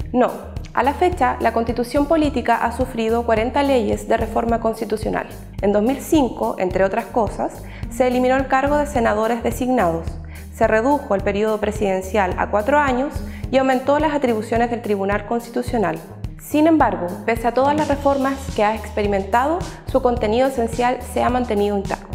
No, a la fecha, la Constitución política ha sufrido 40 leyes de reforma constitucional. En 2005, entre otras cosas, se eliminó el cargo de senadores designados, se redujo el periodo presidencial a 4 años y aumentó las atribuciones del Tribunal Constitucional. Sin embargo, pese a todas las reformas que ha experimentado, su contenido esencial se ha mantenido intacto.